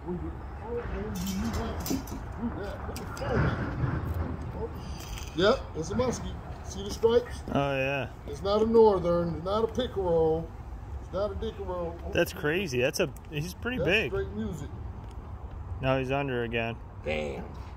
Yep, it's a muskie. See the stripes? Oh, yeah. It's not a northern. It's not a pickerel. It's not a dickerel. That's crazy. He's pretty big. That's straight music. No, he's under again. Damn.